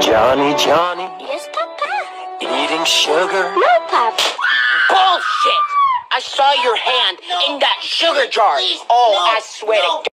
Jhonny Jhonny, Yes, Papa. eating sugar. No, Papa. Bullshit! I saw your hand in that sugar jar. Please, Oh, no, I swear to no. God.